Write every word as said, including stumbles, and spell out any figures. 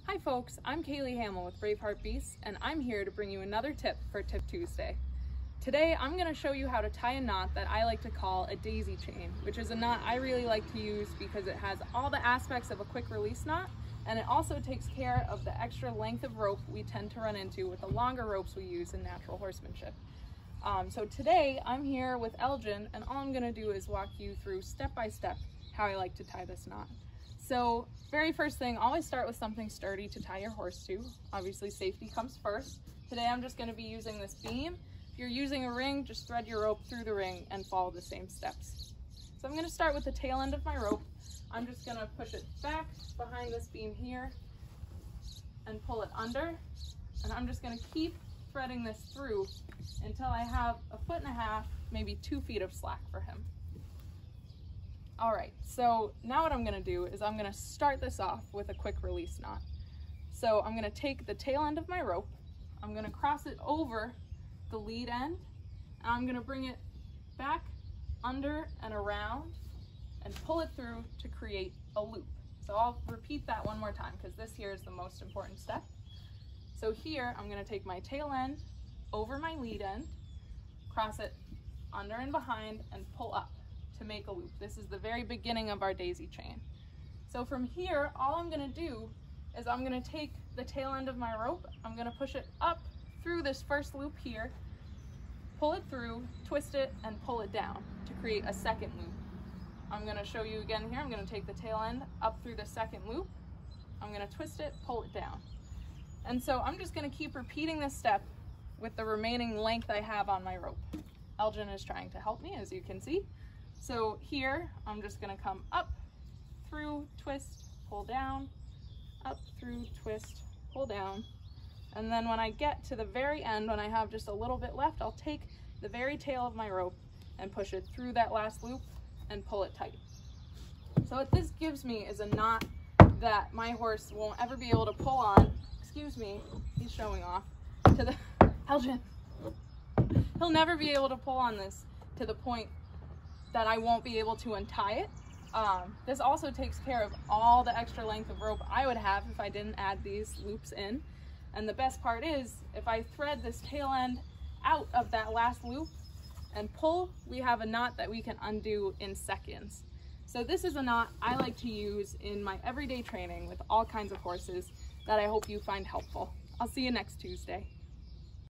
Hi folks, I'm Kaylee Hamill with Braveheart Beasts, and I'm here to bring you another tip for Tip Tuesday. Today I'm going to show you how to tie a knot that I like to call a daisy chain, which is a knot I really like to use because it has all the aspects of a quick release knot, and it also takes care of the extra length of rope we tend to run into with the longer ropes we use in natural horsemanship. Um, so today I'm here with Elgin, and all I'm going to do is walk you through step by step how I like to tie this knot. So very first thing, always start with something sturdy to tie your horse to. Obviously safety comes first. Today I'm just going to be using this beam. If you're using a ring, just thread your rope through the ring and follow the same steps. So I'm going to start with the tail end of my rope. I'm just going to push it back behind this beam here and pull it under, and I'm just going to keep threading this through until I have a foot and a half, maybe two feet of slack for him. All right, so now what I'm gonna do is I'm gonna start this off with a quick release knot. So I'm gonna take the tail end of my rope, I'm gonna cross it over the lead end, and I'm gonna bring it back under and around and pull it through to create a loop. So I'll repeat that one more time because this here is the most important step. So here I'm gonna take my tail end over my lead end, cross it under and behind, and pull up to make a loop. This is the very beginning of our daisy chain. So from here, all I'm gonna do is I'm gonna take the tail end of my rope, I'm gonna push it up through this first loop here, pull it through, twist it, and pull it down to create a second loop. I'm gonna show you again here. I'm gonna take the tail end up through the second loop, I'm gonna twist it, pull it down. And so I'm just gonna keep repeating this step with the remaining length I have on my rope. Elgin is trying to help me, as you can see. So here, I'm just gonna come up, through, twist, pull down, up, through, twist, pull down. And then when I get to the very end, when I have just a little bit left, I'll take the very tail of my rope and push it through that last loop and pull it tight. So what this gives me is a knot that my horse won't ever be able to pull on. Excuse me, he's showing off to the, Elgin. He'll never be able to pull on this to the point that I won't be able to untie it. Um, this also takes care of all the extra length of rope I would have if I didn't add these loops in. And the best part is, if I thread this tail end out of that last loop and pull, we have a knot that we can undo in seconds. So this is a knot I like to use in my everyday training with all kinds of horses that I hope you find helpful. I'll see you next Tuesday.